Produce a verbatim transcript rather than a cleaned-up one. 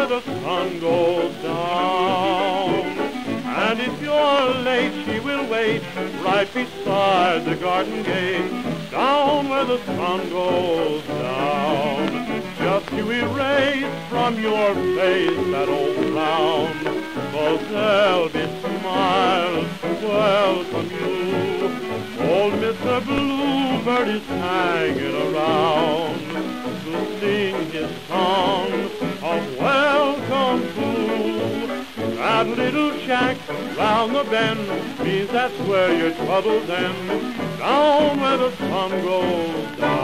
where the sun goes down. And if you're late, she will wait right beside the garden gate, down where the sun goes down, just to erase from your face that old frown. 'Cause there'll be smiles to welcome you. Old Mister Bluebird is hanging around to sing his song of welcome to. That little shack round the bend means that's where your troubles end, down where the sun goes down.